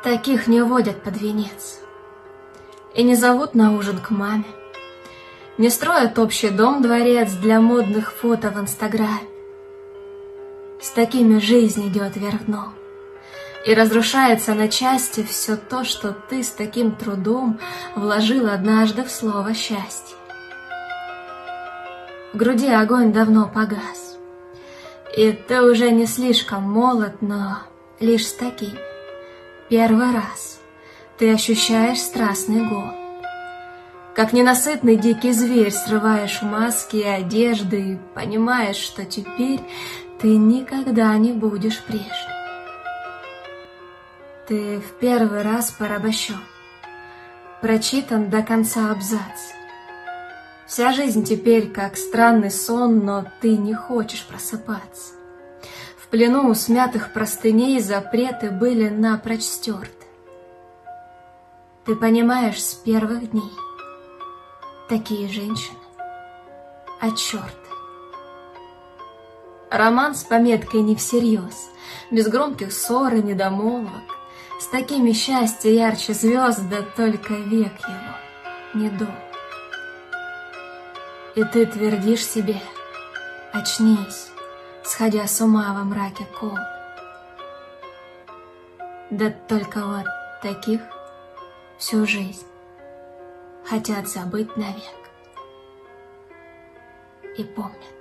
Таких не водят под венец и не зовут на ужин к маме, не строят общий дом-дворец для модных фото в Инстаграме. С такими жизнь идет вверх дном, и разрушается на части все то, что ты с таким трудом вложил однажды в слово «счастье». В груди огонь давно погас, и ты уже не слишком молод, но лишь с таким первый раз ты ощущаешь страстный голод. Как ненасытный дикий зверь срываешь маски и одежды и понимаешь, что теперь ты никогда не будешь прежним. Ты в первый раз порабощен, прочитан до конца абзац. Вся жизнь теперь как странный сон, но ты не хочешь просыпаться. В плену у смятых простыней запреты были напрочь стерты. Ты понимаешь с первых дней, такие женщины от черта. Роман с пометкой не всерьез, без громких ссор и недомолвок, с такими счастья ярче звезд, да только век его недолг. И ты твердишь себе: очнись, сходя с ума во мраке кол. Да только вот таких всю жизнь хотят забыть навек и помнят.